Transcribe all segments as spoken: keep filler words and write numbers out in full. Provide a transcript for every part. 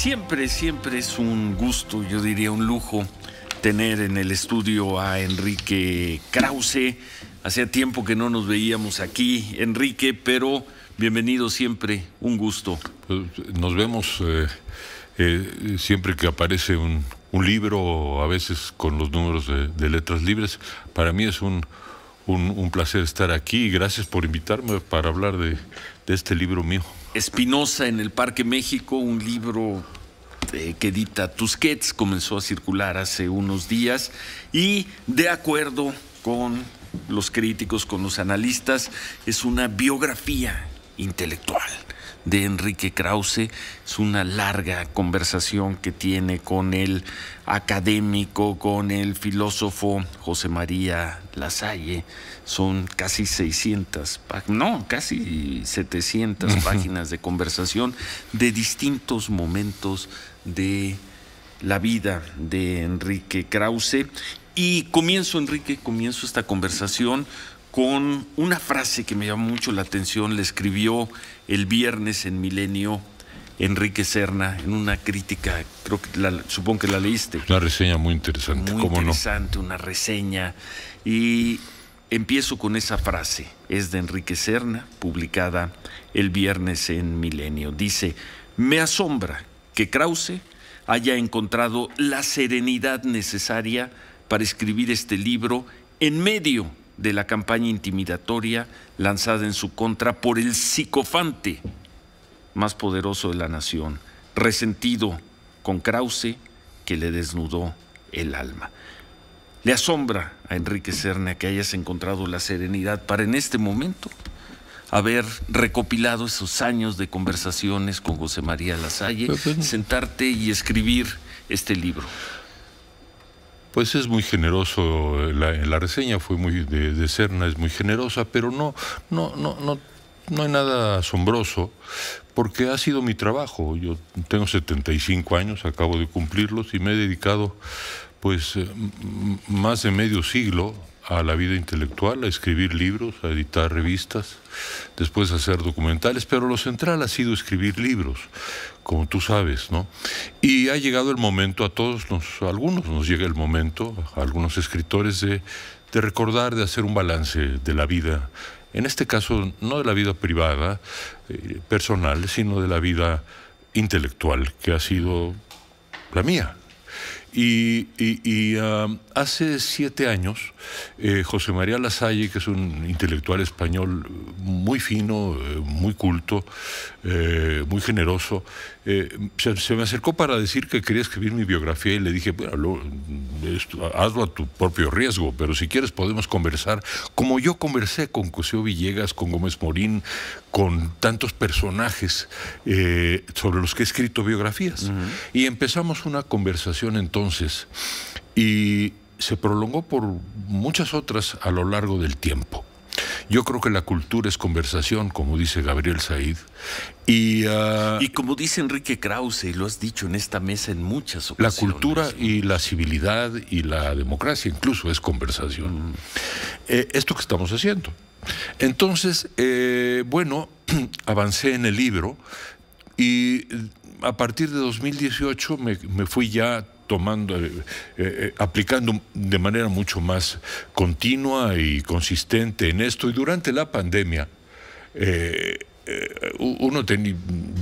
Siempre, siempre es un gusto, yo diría un lujo, tener en el estudio a Enrique Krause. Hacía tiempo que no nos veíamos aquí, Enrique, pero bienvenido siempre, un gusto. Pues nos vemos eh, eh, siempre que aparece un, un libro, a veces con los números de, de Letras Libres. Para mí es un, un, un placer estar aquí y gracias por invitarme para hablar de, de este libro mío. Espinosa en el Parque México, un libro eh, que edita Tusquets, comenzó a circular hace unos días y de acuerdo con los críticos, con los analistas, es una biografía intelectual de Enrique Krause. Es una larga conversación que tiene con el académico, con el filósofo José María Lasalle. Son casi seiscientas, no, casi setecientas páginas de conversación de distintos momentos de la vida de Enrique Krause. Y comienzo, Enrique, comienzo esta conversación con una frase que me llamó mucho la atención. Le escribió el viernes en Milenio Enrique Serna en una crítica, creo que la, supongo que la leíste. Una reseña muy interesante, muy ¿cómo interesante, no? Una reseña. Y empiezo con esa frase, es de Enrique Serna, publicada el viernes en Milenio. Dice: me asombra que Krause haya encontrado la serenidad necesaria para escribir este libro en medio de la campaña intimidatoria lanzada en su contra por el psicofante más poderoso de la nación, resentido con Krause que le desnudó el alma. ¿Le asombra a Enrique Serna que hayas encontrado la serenidad para en este momento haber recopilado esos años de conversaciones con José María Lasalle, sentarte y escribir este libro? Pues es muy generoso, la, la reseña fue muy de, de Serna, es muy generosa, pero no, no, no, no, no hay nada asombroso, porque ha sido mi trabajo. Yo tengo setenta y cinco años, acabo de cumplirlos y me he dedicado pues eh, más de medio siglo a la vida intelectual, a escribir libros, a editar revistas, después a hacer documentales, pero lo central ha sido escribir libros, como tú sabes, ¿no? Y ha llegado el momento, a todos, nos, a algunos nos llega el momento, a algunos escritores, de, de recordar, de hacer un balance de la vida, en este caso no de la vida privada, eh, personal, sino de la vida intelectual, que ha sido la mía. Y, y, y uh, hace siete años, eh, José María Lasalle, que es un intelectual español muy fino, eh, muy culto, eh, muy generoso, eh, se, se me acercó para decir que quería escribir mi biografía y le dije, bueno, lo, esto, hazlo a tu propio riesgo, pero si quieres podemos conversar, como yo conversé con Cosío Villegas, con Gómez Morín, con tantos personajes eh, sobre los que he escrito biografías. Uh-huh. Y empezamos una conversación entonces y se prolongó por muchas otras a lo largo del tiempo. Yo creo que la cultura es conversación, como dice Gabriel Said. Y, uh, y como dice Enrique Krause, y lo has dicho en esta mesa en muchas ocasiones. La cultura y la civilidad y la democracia incluso es conversación. Mm. Eh, esto que estamos haciendo. Entonces, eh, bueno, avancé en el libro y a partir de dos mil dieciocho me, me fui ya tomando, eh, eh, aplicando de manera mucho más continua y consistente en esto. Y durante la pandemia, eh, eh, uno tenía,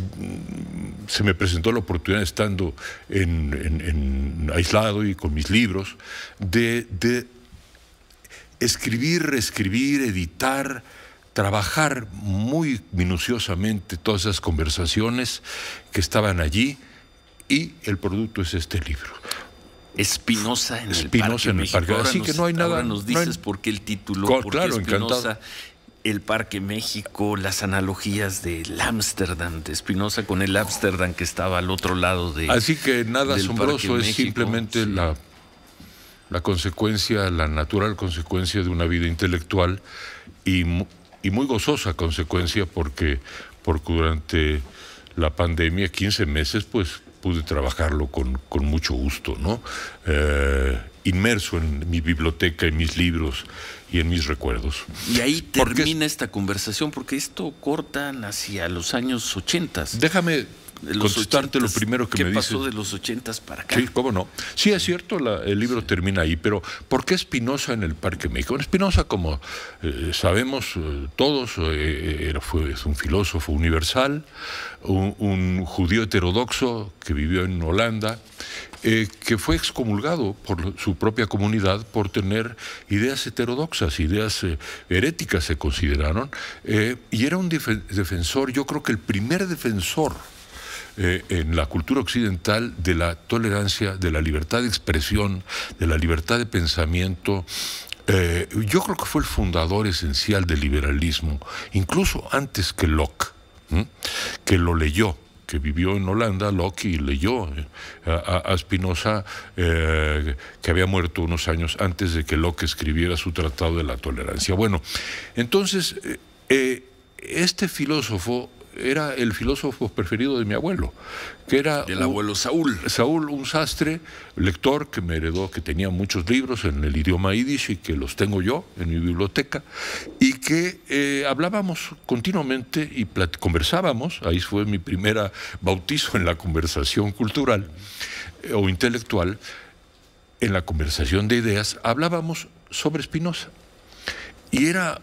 se me presentó la oportunidad, estando en, en, en aislado y con mis libros, de, de escribir, reescribir, editar, trabajar muy minuciosamente todas esas conversaciones que estaban allí, y el producto es este libro. Espinosa en Espinosa el Parque en el Parque. México. Así que no hay nada. Ahora nos dices no hay... por qué el título, Co por claro, qué Espinosa, encantado. El Parque México, las analogías del Ámsterdam, de Espinosa con el Ámsterdam que estaba al otro lado de. Así que nada asombroso, es México, simplemente sí. la, la consecuencia, la natural consecuencia de una vida intelectual y, y muy gozosa consecuencia, porque, porque durante la pandemia, quince meses, pues pude trabajarlo con, con mucho gusto, ¿no? Eh, inmerso en mi biblioteca, en mis libros y en mis recuerdos. Y ahí termina esta conversación, porque esto corta hacia los años ochentas. Déjame contestarte lo primero que ¿Qué me dices. pasó de los ochentas para acá? Sí, cómo no. Sí, es cierto, la, el libro termina ahí, pero ¿por qué Spinoza en el Parque México? Spinoza, como eh, sabemos eh, todos, eh, era, fue, es un filósofo universal, un, un judío heterodoxo que vivió en Holanda, eh, que fue excomulgado por su propia comunidad por tener ideas heterodoxas, ideas eh, heréticas se consideraron, eh, y era un def- defensor, yo creo que el primer defensor Eh, en la cultura occidental de la tolerancia, de la libertad de expresión, de la libertad de pensamiento. Eh, yo creo que fue el fundador esencial del liberalismo, incluso antes que Locke, ¿m? que lo leyó, que vivió en Holanda, Locke, y leyó eh, a, a Spinoza, eh, que había muerto unos años antes de que Locke escribiera su Tratado de la Tolerancia. Bueno, entonces, eh, eh, este filósofo era el filósofo preferido de mi abuelo, que era del abuelo Saúl. Saúl, un sastre, lector que me heredó, que tenía muchos libros en el idioma yiddish y que los tengo yo en mi biblioteca, y que eh, hablábamos continuamente y conversábamos. Ahí fue mi primera bautizo en la conversación cultural eh, o intelectual, en la conversación de ideas. Hablábamos sobre Spinoza y era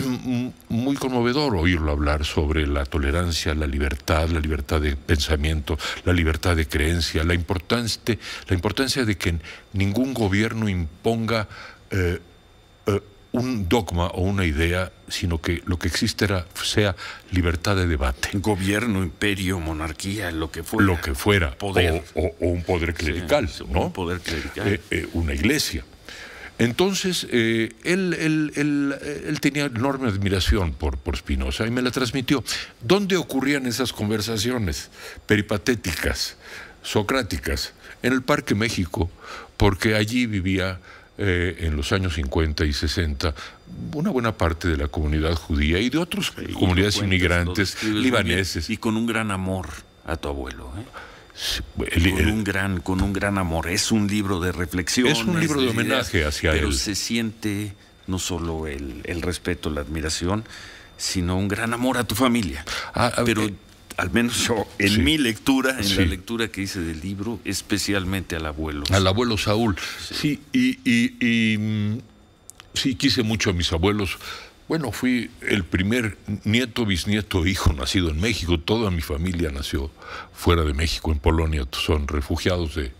muy conmovedor oírlo hablar sobre la tolerancia, la libertad, la libertad de pensamiento, la libertad de creencia, la importancia, la importancia de que ningún gobierno imponga eh, eh, un dogma o una idea, sino que lo que existe era, sea libertad de debate. Gobierno, imperio, monarquía, lo que fuera. Lo que fuera. Poder. O, o, o un poder clerical, sí, ¿no? Un poder clerical. Eh, eh, una iglesia. Entonces, eh, él, él, él, él tenía enorme admiración por, por Spinoza y me la transmitió. ¿Dónde ocurrían esas conversaciones peripatéticas, socráticas? En el Parque México, porque allí vivía eh, en los años cincuenta y sesenta una buena parte de la comunidad judía y de otras sí, comunidades cuentas, inmigrantes, libaneses. Y con un gran amor a tu abuelo, ¿eh? El, el, con un gran con un gran amor. Es un libro de reflexión, es un libro de, de homenaje ideas, hacia pero él, pero se siente no solo el, el respeto, la admiración, sino un gran amor a tu familia. Ah, pero eh, al menos yo en sí, mi lectura, en sí. la lectura que hice del libro, especialmente al abuelo al abuelo Saúl. Sí, sí y, y, y sí quise mucho a mis abuelos. Bueno, fui el primer nieto, bisnieto, hijo nacido en México. Toda mi familia nació fuera de México, en Polonia. Son refugiados de,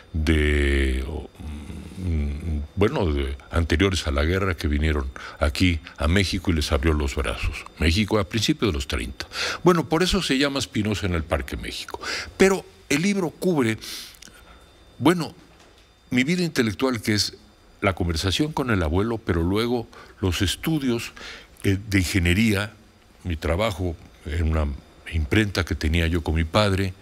de bueno, de, anteriores a la guerra, que vinieron aquí a México y les abrió los brazos. México a principios de los treinta. Bueno, por eso se llama Spinoza en el Parque México. Pero el libro cubre, bueno, mi vida intelectual, que es la conversación con el abuelo, pero luego los estudios eh, de ingeniería, mi trabajo en una imprenta que tenía yo con mi padre,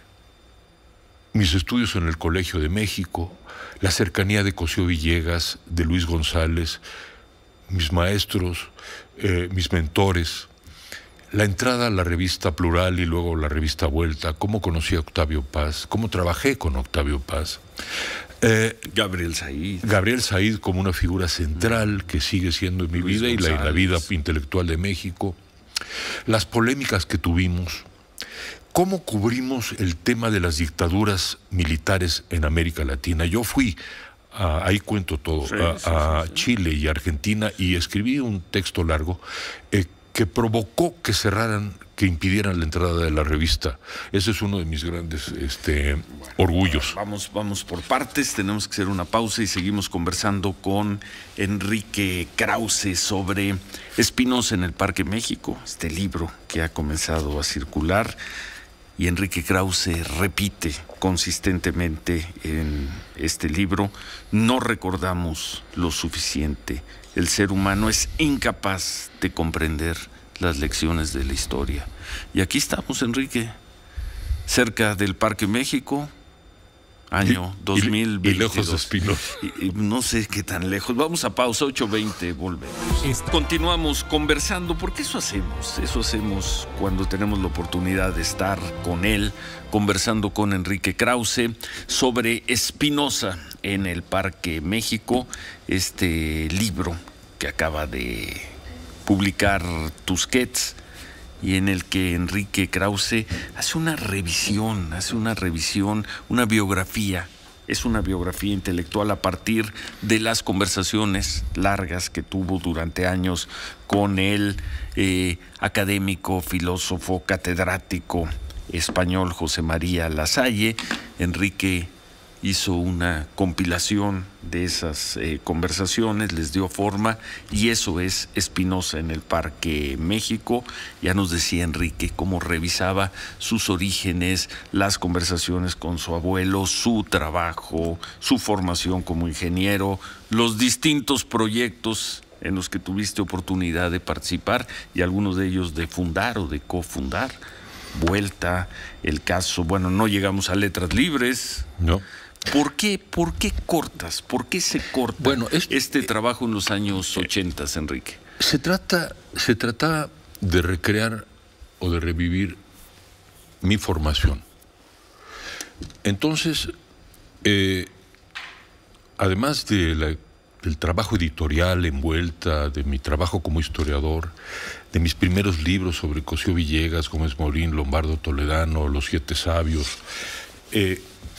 mis estudios en el Colegio de México, la cercanía de Cosío Villegas, de Luis González, mis maestros, eh, mis mentores, la entrada a la revista Plural y luego la revista Vuelta, cómo conocí a Octavio Paz, cómo trabajé con Octavio Paz. Eh, Gabriel Said. Gabriel Said como una figura central que sigue siendo en mi Luis vida González. Y la, la vida intelectual de México. Las polémicas que tuvimos. Cómo cubrimos el tema de las dictaduras militares en América Latina. Yo fui, a, ahí cuento todo, sí, a, sí, a sí, sí. Chile y Argentina y escribí un texto largo eh, que provocó que cerraran, que impidieran la entrada de la revista. Ese es uno de mis grandes este, bueno, orgullos. Vamos, vamos por partes, tenemos que hacer una pausa y seguimos conversando con Enrique Krause sobre Spinoza en el Parque México, este libro que ha comenzado a circular. Y Enrique Krause repite consistentemente en este libro: no recordamos lo suficiente. El ser humano es incapaz de comprender las lecciones de la historia. Y aquí estamos, Enrique, cerca del Parque México, año y, dos mil veintidós. Y lejos de Spinoza. Y, y no sé qué tan lejos. Vamos a pausa, ocho veinte, volvemos. Está. Continuamos conversando, porque eso hacemos. Eso hacemos cuando tenemos la oportunidad de estar con él, conversando con Enrique Krause sobre Spinoza en el Parque México, este libro que acaba de publicar Tusquets, y en el que Enrique Krause hace una revisión, hace una revisión, una biografía. Es una biografía intelectual a partir de las conversaciones largas que tuvo durante años con el eh, académico, filósofo, catedrático español José María Lasalle. Enrique hizo una compilación de esas eh, conversaciones, les dio forma, y eso es Espinosa en el Parque México. Ya nos decía Enrique cómo revisaba sus orígenes, las conversaciones con su abuelo, su trabajo, su formación como ingeniero, los distintos proyectos en los que tuviste oportunidad de participar y algunos de ellos de fundar o de cofundar. Vuelta, el caso, bueno, no llegamos a Letras Libres. No. ¿Por qué, por qué cortas? ¿Por qué se corta bueno, es, este eh, trabajo en los años ochenta, Enrique? Se trata, se trata de recrear o de revivir mi formación. Entonces, eh, además de la, del trabajo editorial envuelta, de mi trabajo como historiador, de mis primeros libros sobre Cosío Villegas, Gómez Morín, Lombardo Toledano, Los Siete Sabios, eh,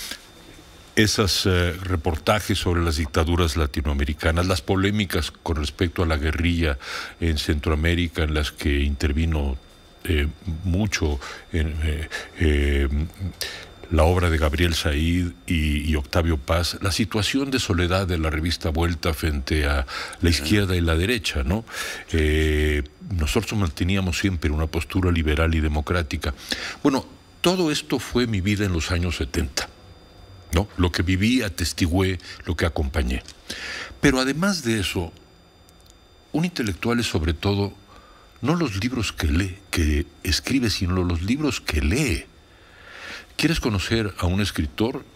esos eh, reportajes sobre las dictaduras latinoamericanas, las polémicas con respecto a la guerrilla en Centroamérica, en las que intervino eh, mucho en eh, eh, la obra de Gabriel Said y, y Octavio Paz, la situación de soledad de la revista Vuelta frente a la izquierda y la derecha, ¿no? Eh, nosotros manteníamos siempre una postura liberal y democrática. Bueno, todo esto fue mi vida en los años setenta. ¿No? Lo que viví, atestigué, lo que acompañé. Pero además de eso, un intelectual es sobre todo no los libros que lee, que escribe, sino los libros que lee. ¿Quieres conocer a un escritor?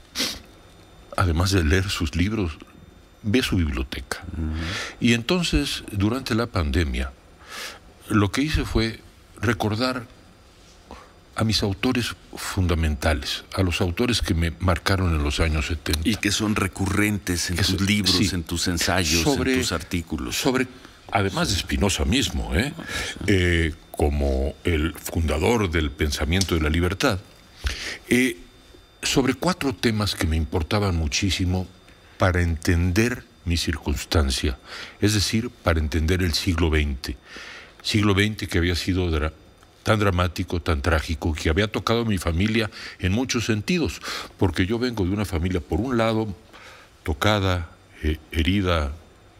Además de leer sus libros, ve su biblioteca. Uh-huh. Y entonces, durante la pandemia, lo que hice fue recordar a mis autores fundamentales, a los autores que me marcaron en los años setenta. Y que son recurrentes en es, tus libros, sí, en tus ensayos, sobre, en tus artículos. Sobre, además de Spinoza mismo, ¿eh? Sí. Eh, como el fundador del pensamiento de la libertad, eh, sobre cuatro temas que me importaban muchísimo para entender mi circunstancia, es decir, para entender el siglo veinte. Siglo veinte que había sido dra- tan dramático, tan trágico, que había tocado a mi familia en muchos sentidos, porque yo vengo de una familia, por un lado, tocada, eh, herida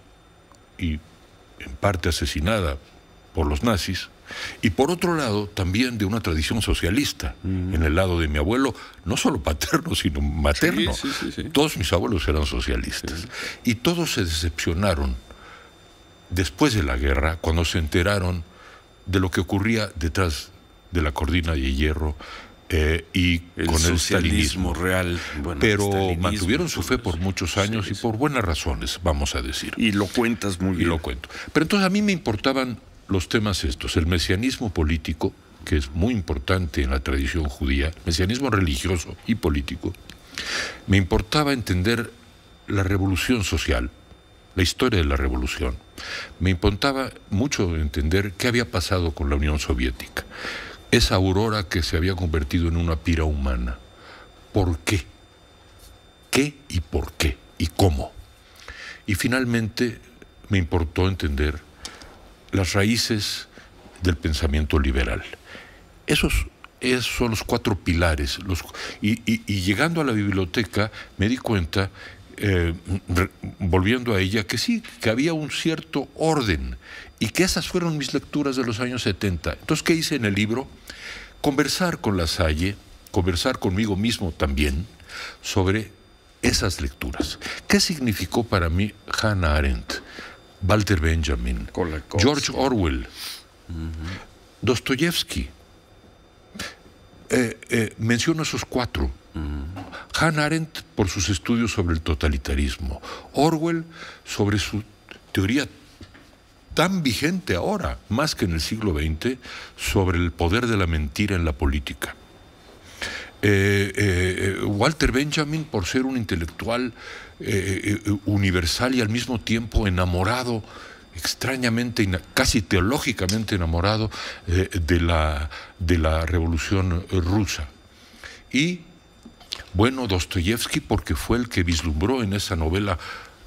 y en parte asesinada por los nazis, y por otro lado, también de una tradición socialista, mm. en el lado de mi abuelo, no solo paterno, sino materno. Sí, sí, sí, sí. Todos mis abuelos eran socialistas, sí. Y todos se decepcionaron después de la guerra, cuando se enteraron de lo que ocurría detrás de la cortina de hierro eh, y el con el stalinismo real. Bueno, pero mantuvieron su fe por muchos años sí, y por buenas razones, vamos a decir. Y lo cuentas muy y bien. Y lo cuento. Pero entonces a mí me importaban los temas estos, el mesianismo político, que es muy importante en la tradición judía, mesianismo religioso y político. Me importaba entender la revolución social, la historia de la revolución. Me importaba mucho entender qué había pasado con la Unión Soviética, esa aurora que se había convertido en una pira humana. ¿Por qué? ¿Qué y por qué? ¿Y cómo? Y finalmente me importó entender las raíces del pensamiento liberal. Esos, esos son los cuatro pilares. Los, y, y, y llegando a la biblioteca me di cuenta, eh, re, volviendo a ella, que sí, que había un cierto orden y que esas fueron mis lecturas de los años setenta. Entonces, ¿qué hice en el libro? Conversar con Lasalle, conversar conmigo mismo también sobre esas lecturas. ¿Qué significó para mí Hannah Arendt, Walter Benjamin, George Orwell, uh-huh. Dostoyevsky? Eh, eh, menciono esos cuatro. Uh-huh. Hannah Arendt por sus estudios sobre el totalitarismo, Orwell sobre su teoría tan vigente ahora, más que en el siglo veinte, sobre el poder de la mentira en la política. Eh, eh, Walter Benjamin por ser un intelectual eh, eh, universal y al mismo tiempo enamorado extrañamente, casi teológicamente enamorado eh, de, la, de la Revolución Rusa. Y, bueno, Dostoyevsky, porque fue el que vislumbró en esa novela,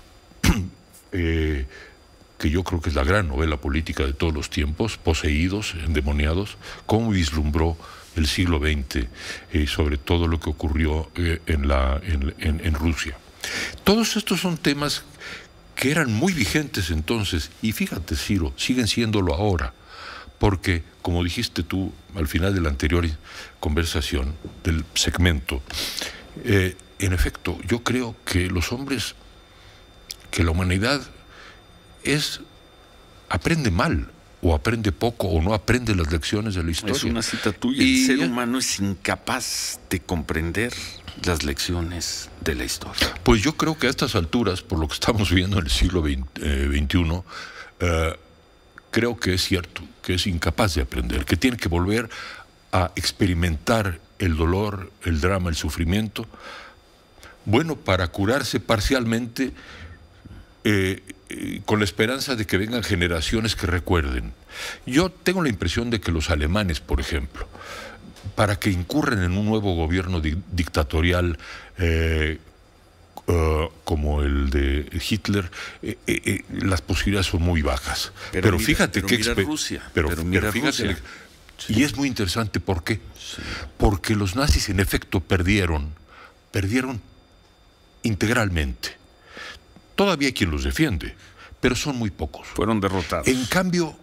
eh, que yo creo que es la gran novela política de todos los tiempos, Poseídos, endemoniados, cómo vislumbró el siglo veinte, eh, sobre todo lo que ocurrió eh, en, la, en, en, en Rusia. Todos estos son temas que eran muy vigentes entonces, y fíjate, Ciro, siguen siéndolo ahora, porque, como dijiste tú al final de la anterior conversación, del segmento, eh, en efecto, yo creo que los hombres, que la humanidad es, aprende mal, o aprende poco, o no aprende las lecciones de la historia. Es una cita tuya, y el ser humano es incapaz de comprender las lecciones de la historia. Pues yo creo que a estas alturas, por lo que estamos viendo en el siglo veintiuno, eh, creo que es cierto, que es incapaz de aprender, que tiene que volver a experimentar el dolor, el drama, el sufrimiento, bueno, para curarse parcialmente, eh, eh, con la esperanza de que vengan generaciones que recuerden. Yo tengo la impresión de que los alemanes, por ejemplo, para que incurren en un nuevo gobierno di dictatorial eh, uh, como el de Hitler, eh, eh, eh, las posibilidades son muy bajas. Pero, pero mira, fíjate pero que... Mira Rusia, pero, pero mira pero fíjate, Rusia. Sí. Y es muy interesante, ¿por qué? Sí. Porque los nazis en efecto perdieron, perdieron integralmente. Todavía hay quien los defiende, pero son muy pocos. Fueron derrotados. En cambio,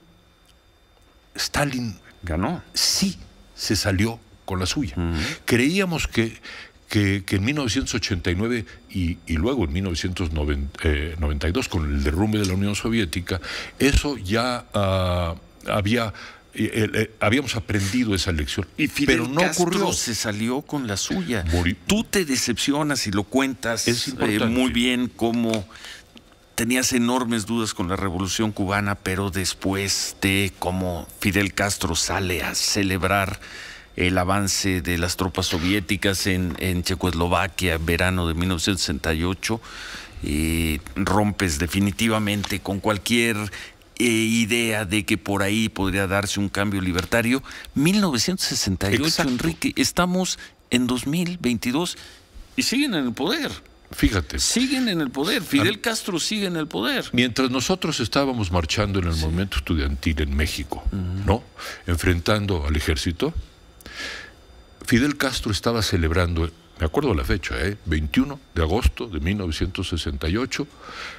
Stalin ganó. Sí se salió con la suya. Uh-huh. Creíamos que, que, que en mil novecientos ochenta y nueve y, y luego en mil novecientos noventa y dos, con el derrumbe de la Unión Soviética, eso ya uh, había... Eh, eh, habíamos aprendido esa lección, y Fidel pero no Castro ocurrió. Se salió con la suya. Morí. Tú te decepcionas y lo cuentas eh, muy bien, cómo tenías enormes dudas con la Revolución Cubana, pero después de cómo Fidel Castro sale a celebrar el avance de las tropas soviéticas en, en Checoslovaquia, verano de mil novecientos sesenta y ocho, y rompes definitivamente con cualquier Eh, idea de que por ahí podría darse un cambio libertario. mil novecientos sesenta y ocho, exacto. Enrique, estamos en dos mil veintidós y siguen en el poder. Fíjate. Siguen en el poder. Fidel Castro sigue en el poder. Mientras nosotros estábamos marchando en el sí. movimiento estudiantil en México, uh-huh. ¿no? Enfrentando al ejército, Fidel Castro estaba celebrando, me acuerdo la fecha, ¿eh? veintiuno de agosto de mil novecientos sesenta y ocho,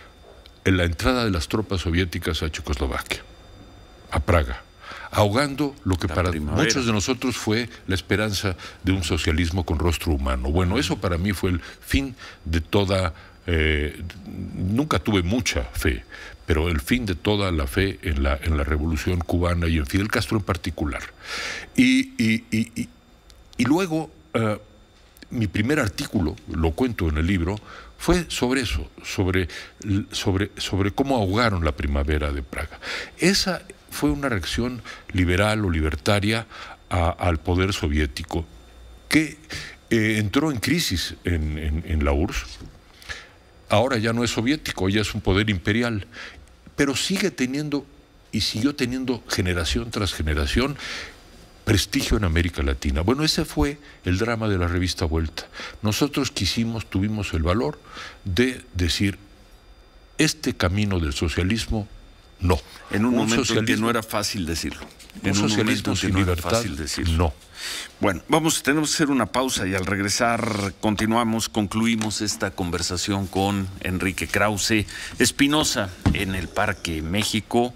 en la entrada de las tropas soviéticas a Checoslovaquia, a Praga, ahogando lo que la para primavera. Muchos de nosotros fue la esperanza de un socialismo con rostro humano. Bueno, eso para mí fue el fin de toda... Eh, nunca tuve mucha fe, pero el fin de toda la fe en la, en la Revolución Cubana y en Fidel Castro en particular. Y, y, y, y, y luego, uh, mi primer artículo, lo cuento en el libro, fue sobre eso, sobre, sobre, sobre cómo ahogaron la primavera de Praga. Esa fue una reacción liberal o libertaria a, al poder soviético que eh, entró en crisis en, en, en la U R S S. Ahora ya no es soviético, ya es un poder imperial, pero sigue teniendo y siguió teniendo generación tras generación prestigio en América Latina. Bueno, ese fue el drama de la revista Vuelta. Nosotros quisimos, tuvimos el valor de decir, este camino del socialismo, no. En un, un momento en que no era fácil decirlo. En un, un socialismo sin no libertad, fácil decirlo. No. Bueno, vamos, tenemos que hacer una pausa y al regresar continuamos, concluimos esta conversación con Enrique Krause Espinosa en el Parque México.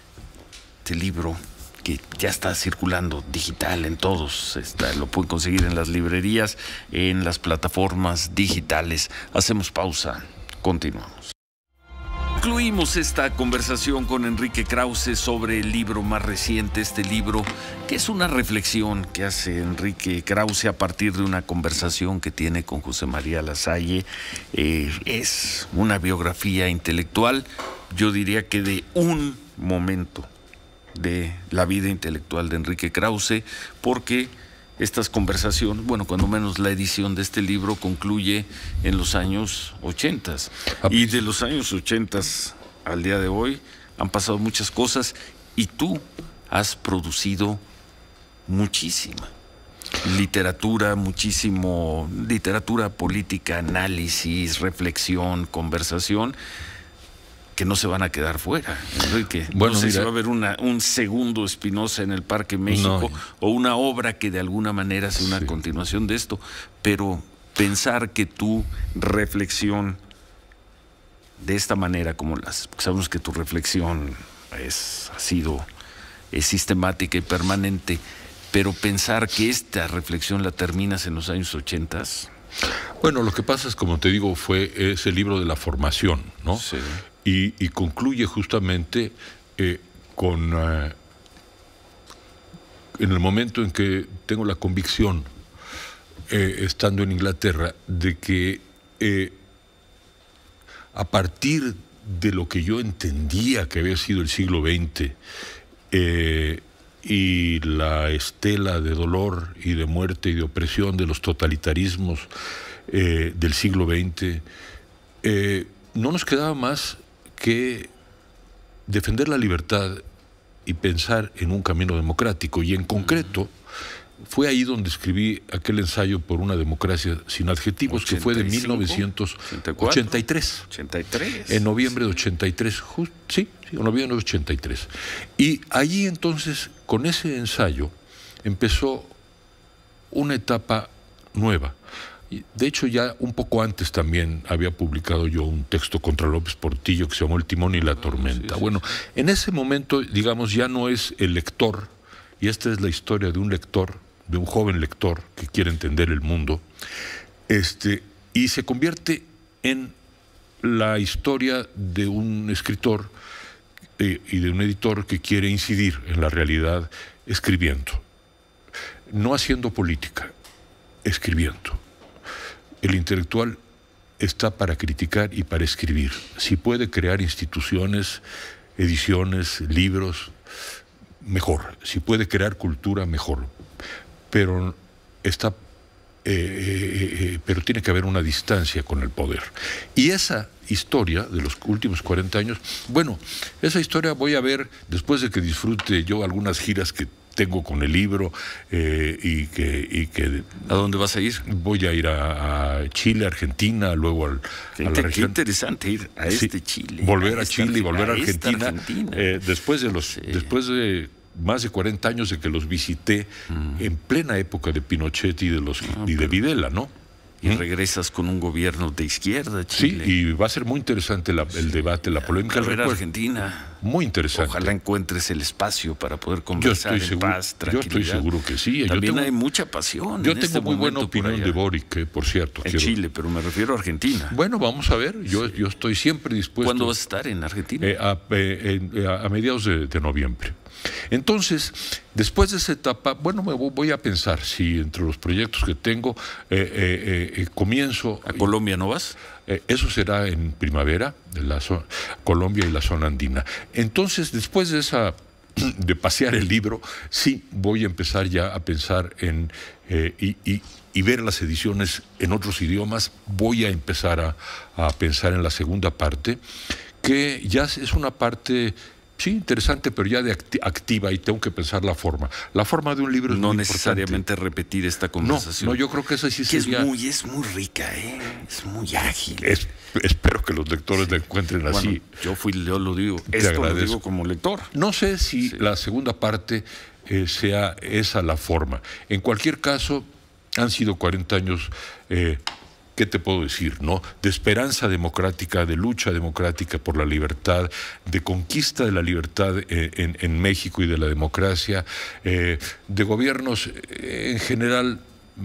Este libro que ya está circulando digital en todos, está, lo pueden conseguir en las librerías, en las plataformas digitales. Hacemos pausa, continuamos. Concluimos esta conversación con Enrique Krause sobre el libro más reciente, este libro que es una reflexión que hace Enrique Krause a partir de una conversación que tiene con José María Lasalle. Eh, es una biografía intelectual, yo diría que de un momento de la vida intelectual de Enrique Krause, porque estas conversaciones, bueno, cuando menos la edición de este libro concluye en los años ochentas. Y de los años ochentas al día de hoy han pasado muchas cosas y tú has producido muchísima literatura, muchísimo literatura política, análisis, reflexión, conversación, que no se van a quedar fuera, Enrique. Bueno, no sé mira, si va a haber una, un segundo Espinosa en el Parque México, no, o una obra que de alguna manera sea una sí. continuación de esto, pero pensar que tu reflexión de esta manera, como las, sabemos que tu reflexión es, ha sido es sistemática y permanente, pero pensar que esta reflexión la terminas en los años ochentas. Bueno, lo que pasa es, como te digo, fue ese libro de la formación, ¿no? Sí. Y, y concluye justamente eh, con eh, en el momento en que tengo la convicción, eh, estando en Inglaterra, de que eh, a partir de lo que yo entendía que había sido el siglo veinte, eh, y la estela de dolor y de muerte y de opresión de los totalitarismos eh, del siglo veinte, eh, no nos quedaba más que defender la libertad y pensar en un camino democrático. Y en concreto, fue ahí donde escribí aquel ensayo por una democracia sin adjetivos, que fue de mil novecientos ochenta y tres. ochenta y tres. En noviembre de ochenta y tres, just, sí, sí, en noviembre de ochenta y tres. Y allí entonces, con ese ensayo, empezó una etapa nueva. De hecho, ya un poco antes también había publicado yo un texto contra López Portillo que se llamó El timón y la tormenta. Sí, sí, bueno, sí. En ese momento, digamos, ya no es el lector, y esta es la historia de un lector, de un joven lector que quiere entender el mundo, este, y se convierte en la historia de un escritor eh, y de un editor que quiere incidir en la realidad escribiendo, no haciendo política, escribiendo. El intelectual está para criticar y para escribir. Si puede crear instituciones, ediciones, libros, mejor. Si puede crear cultura, mejor. Pero está, eh, eh, eh, pero tiene que haber una distancia con el poder. Y esa historia de los últimos cuarenta años, bueno, esa historia voy a ver después de que disfrute yo algunas giras que tengo con el libro, eh, y, que, y que... ¿A dónde vas a ir? Voy a ir a, a Chile, Argentina, luego al, qué, a la qué región. Interesante ir a Sí, este Chile. volver a, a Chile esta, y volver a, a Argentina. Argentina. Eh, después de los, sí. después de más de cuarenta años de que los visité, mm. en plena época de Pinochet y de los ah, y de Videla, ¿no? Y ¿Mm? regresas con un gobierno de izquierda, Chile. Sí, y va a ser muy interesante la, el debate, la polémica. Ver Argentina. Muy interesante. Ojalá encuentres el espacio para poder conversar yo estoy en seguro, paz, tranquilidad. Yo estoy seguro que sí. También yo tengo, hay mucha pasión. Yo en tengo este muy buena opinión de Boric, eh, por cierto. En quiero... Chile, pero me refiero a Argentina. Bueno, vamos a ver. Yo, sí. yo estoy siempre dispuesto. ¿Cuándo vas a estar en Argentina? Eh, a, eh, a, a mediados de, de noviembre. Entonces, después de esa etapa, bueno, me voy a pensar si entre los proyectos que tengo eh, eh, eh, comienzo... ¿A Colombia no vas? Eh, eso será en primavera, de la zona, Colombia y la zona andina. Entonces, después de esa de pasear el libro, sí voy a empezar ya a pensar en eh, y, y, y ver las ediciones en otros idiomas. Voy a empezar a, a pensar en la segunda parte, que ya es una parte... Sí, interesante, pero ya de acti activa, y tengo que pensar la forma. La forma de un libro es no muy necesariamente importante. Repetir esta conversación. No, no, yo creo que esa sí que sería... Es muy, es muy rica, ¿eh? Es muy ágil. Es, espero que los lectores sí. la encuentren bueno, así. Yo fui, yo lo digo, esto lo digo como lector. No sé si sí. la segunda parte eh, sea esa la forma. En cualquier caso, han sido cuarenta años... Eh, ¿Qué te puedo decir, no? De esperanza democrática, de lucha democrática por la libertad, de conquista de la libertad eh, en, en México y de la democracia, eh, de gobiernos eh, en general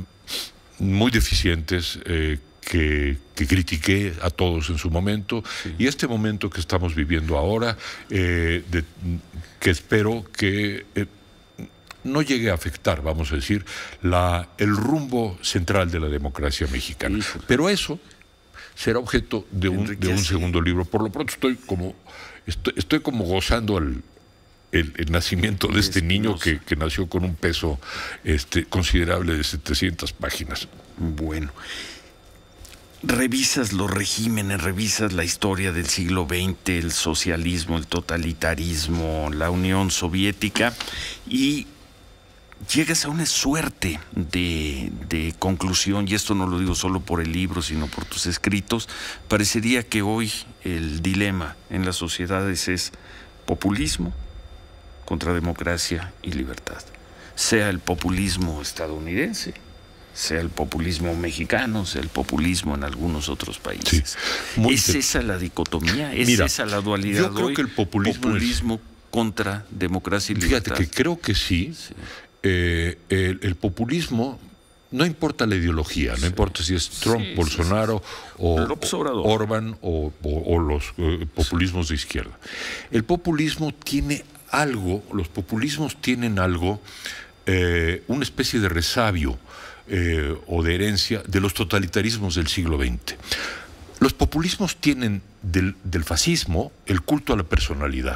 muy deficientes, eh, que, que critiqué a todos en su momento, sí. y este momento que estamos viviendo ahora, eh, de, que espero que... Eh, no llegue a afectar, vamos a decir, la, el rumbo central de la democracia mexicana. Sí, pero eso será objeto de un, de un segundo libro. Por lo pronto estoy como, estoy, estoy como gozando el, el, el nacimiento de este niño que, que nació con un peso este, considerable de setecientas páginas. Bueno. revisas los regímenes, revisas la historia del siglo veinte, el socialismo, el totalitarismo, la Unión Soviética, y llegas a una suerte de, de conclusión, y esto no lo digo solo por el libro, sino por tus escritos. Parecería que hoy el dilema en las sociedades es populismo contra democracia y libertad. Sea el populismo estadounidense, sea el populismo mexicano, sea el populismo en algunos otros países. Sí, ¿es esa la dicotomía? ¿Es Mira, esa la dualidad yo creo hoy? Que el populismo, populismo es... contra democracia y libertad. Fíjate que creo que sí. sí. Eh, el, el populismo, no importa la ideología, sí. no importa si es Trump, sí, Bolsonaro sí, sí. o Orbán o, o, o los eh, populismos sí. de izquierda. El populismo tiene algo, los populismos tienen algo, eh, una especie de resabio eh, o de herencia de los totalitarismos del siglo veinte. Los populismos tienen del, del fascismo el culto a la personalidad,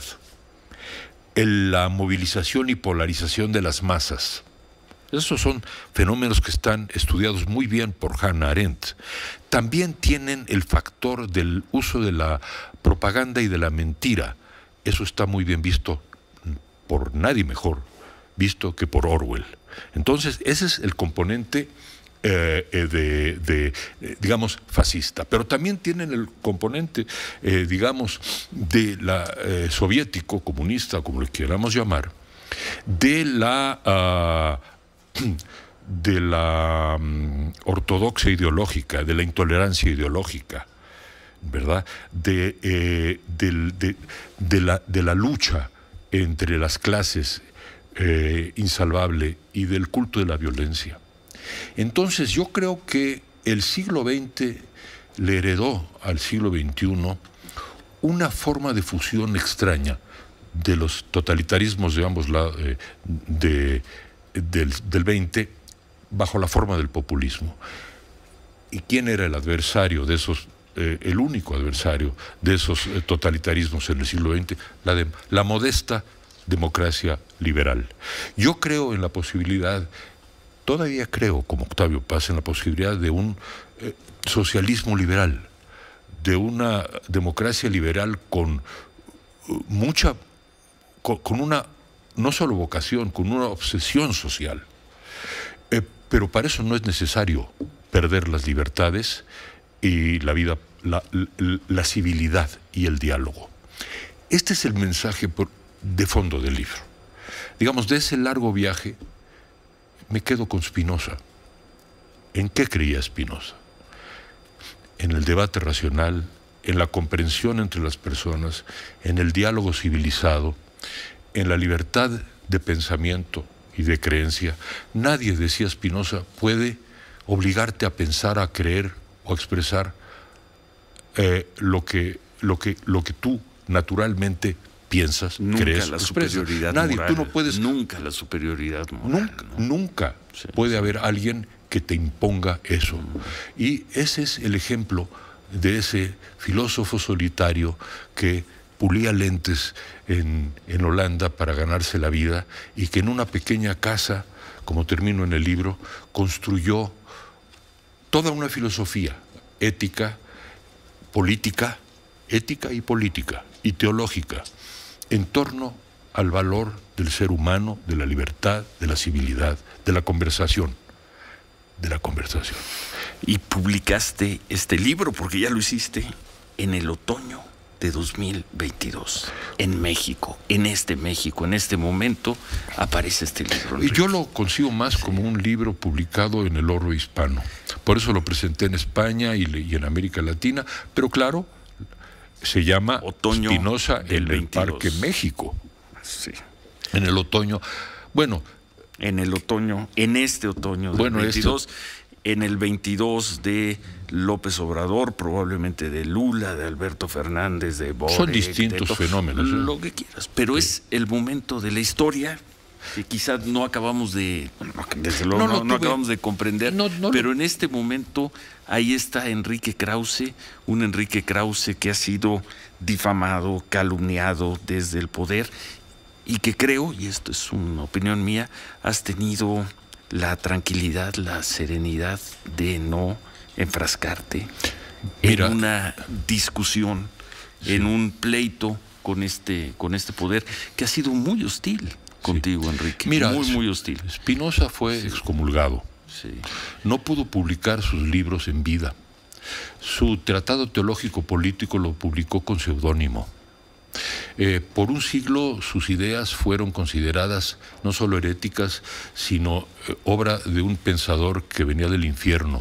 el, la movilización y polarización de las masas. Esos son fenómenos que están estudiados muy bien por Hannah Arendt. También tienen el factor del uso de la propaganda y de la mentira. Eso está muy bien visto por nadie mejor visto que por Orwell. Entonces, ese es el componente eh, de, de eh, digamos, fascista. Pero también tienen el componente, eh, digamos, de la eh, soviético, comunista, como le queramos llamar, de la... Uh, de la um, ortodoxia ideológica, de la intolerancia ideológica, ¿verdad? De, eh, del, de, de, la, de la lucha entre las clases eh, insalvable y del culto de la violencia. Entonces yo creo que el siglo veinte le heredó al siglo veintiuno una forma de fusión extraña de los totalitarismos de ambos lados, eh, de Del, del veinte, bajo la forma del populismo. ¿Y quién era el adversario de esos, eh, el único adversario de esos eh, totalitarismos en el siglo veinte? La, de, la modesta democracia liberal. Yo creo en la posibilidad, todavía creo, como Octavio Paz, en la posibilidad de un eh, socialismo liberal, de una democracia liberal con uh, mucha, con, con una no solo vocación, con una obsesión social. Eh, pero para eso no es necesario perder las libertades y la vida, la, la, la civilidad y el diálogo. Este es el mensaje por, de fondo del libro. Digamos, de ese largo viaje me quedo con Spinoza. ¿En qué creía Spinoza? En el debate racional, en la comprensión entre las personas, en el diálogo civilizado, en la libertad de pensamiento y de creencia. Nadie, decía Spinoza, puede obligarte a pensar, a creer o a expresar eh, lo, que, lo, que, lo que tú naturalmente piensas, nunca crees, la expresas. Superioridad Nadie, moral, tú no puedes. Nunca la superioridad moral. Nunca, ¿no? nunca sí, puede sí. haber alguien que te imponga eso. Mm. Y ese es el ejemplo de ese filósofo solitario que pulía lentes en, en Holanda para ganarse la vida y que en una pequeña casa, como termino en el libro, construyó toda una filosofía ética, política, ética y política, y teológica, en torno al valor del ser humano, de la libertad, de la civilidad, de la conversación, de la conversación. Y publicaste este libro, porque ya lo hiciste, en el otoño de dos mil veintidós, en México, en este México, en este momento, aparece este libro. Y yo lo consigo más sí. como un libro publicado en el orbe hispano. Por eso lo presenté en España y, y en América Latina, pero claro, se llama Otoño Spinoza en el Parque México. Sí. En el otoño, bueno... En el otoño, en este otoño del bueno, veintidós... Este... en el veintidós de López Obrador, probablemente de Lula, de Alberto Fernández, de Boric. Son distintos fenómenos. ¿eh? Lo que quieras, pero sí. es el momento de la historia que quizás no acabamos de, bueno, desde luego no, no, no, no acabamos de comprender, no, no, pero en este momento ahí está Enrique Krause, un Enrique Krause que ha sido difamado, calumniado desde el poder y que creo, y esto es una opinión mía, has tenido la tranquilidad, la serenidad de no enfrascarte, Mira, en una discusión, sí, en un pleito con este, con este poder que ha sido muy hostil contigo, sí, Enrique. Mira, muy, muy hostil. Spinoza fue sí. excomulgado. Sí. No pudo publicar sus libros en vida. Su tratado teológico político lo publicó con seudónimo. Eh, por un siglo sus ideas fueron consideradas no solo heréticas, sino eh, obra de un pensador que venía del infierno.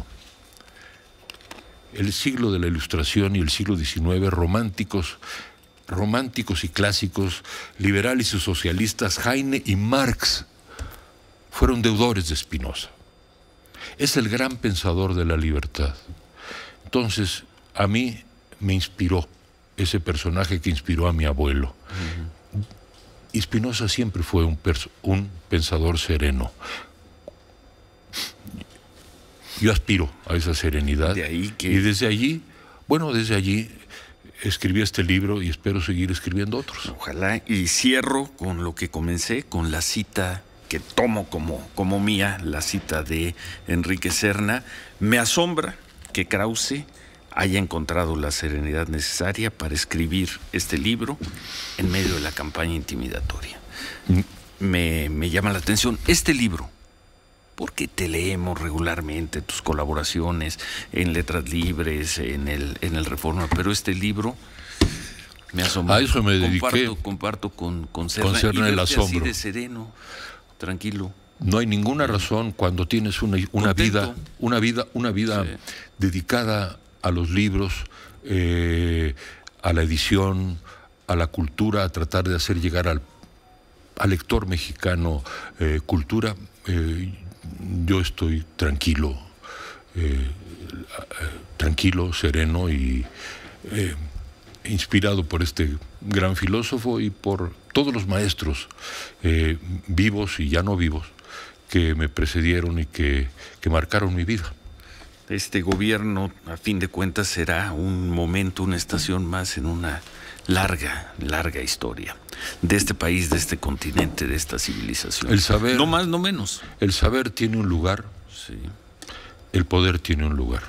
El siglo de la Ilustración y el siglo diecinueve, románticos, románticos y clásicos, liberales y socialistas, Heine y Marx, fueron deudores de Spinoza. Es el gran pensador de la libertad. Entonces, a mí me inspiró ese personaje que inspiró a mi abuelo. Uh-huh. Y Spinoza siempre fue un, un pensador sereno. Yo aspiro a esa serenidad. De ahí que... Y desde allí, bueno, desde allí escribí este libro y espero seguir escribiendo otros. Ojalá. Y cierro con lo que comencé, con la cita que tomo como, como mía, la cita de Enrique Serna. Me asombra que Krause haya encontrado la serenidad necesaria para escribir este libro en medio de la campaña intimidatoria. Mm. Me, me llama la atención este libro, porque te leemos regularmente, tus colaboraciones en Letras Libres, en el, en el Reforma, pero este libro me asombró. A eso me dediqué. Comparto, comparto con, con Serna. Con Serna el asombro. Así de sereno, tranquilo. No hay ninguna razón cuando tienes una, una vida, una vida, una vida sí. dedicada a los libros, eh, a la edición, a la cultura, a tratar de hacer llegar al, al lector mexicano eh, cultura. Eh, yo estoy tranquilo, eh, tranquilo, sereno y eh, inspirado por este gran filósofo y por todos los maestros eh, vivos y ya no vivos que me precedieron y que, que marcaron mi vida. Este gobierno, a fin de cuentas, será un momento, una estación más en una larga, larga historia de este país, de este continente, de esta civilización. El saber, no más, no menos. El saber tiene un lugar, sí. El poder tiene un lugar.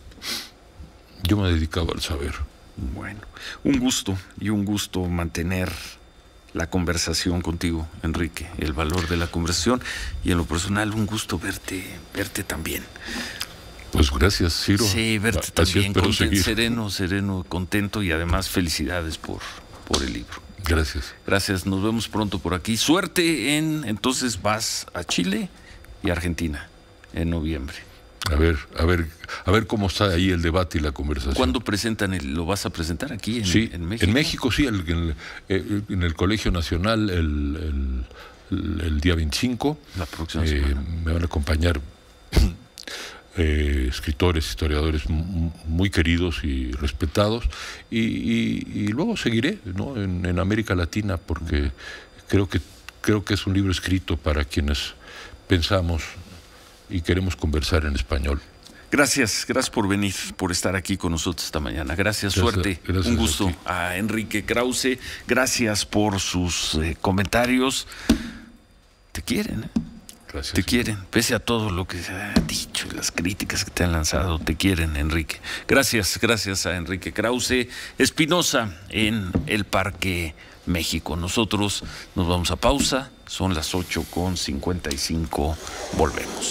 Yo me he dedicado al saber. Bueno, un gusto y un gusto mantener la conversación contigo, Enrique, el valor de la conversación y en lo personal un gusto verte, verte también. Pues gracias, Ciro. Sí, verte también contento, sereno, sereno, contento y además felicidades por, por el libro. Gracias. Gracias, nos vemos pronto por aquí. Suerte en, entonces vas a Chile y Argentina en noviembre. A ver, a ver, a ver cómo está ahí el debate y la conversación. ¿Cuándo presentan el, lo vas a presentar aquí en, sí, en México? En México sí, el, el, el, en el Colegio Nacional el, el, el día veinticinco. La próxima eh, semana. Me van a acompañar eh, escritores, historiadores muy queridos y respetados y, y, y luego seguiré, ¿no? en, en América Latina porque creo que creo que es un libro escrito para quienes pensamos y queremos conversar en español. Gracias, gracias por venir, por estar aquí con nosotros esta mañana. Gracias, gracias suerte, gracias un gusto a, a Enrique Krause. Gracias por sus eh, comentarios. Te quieren, ¿eh? Gracias. Te quieren, pese a todo lo que se ha dicho y las críticas que te han lanzado, te quieren, Enrique. Gracias, gracias a Enrique Krause. Spinoza en el Parque México. Nosotros nos vamos a pausa, son las ocho con cincuenta y cinco, volvemos.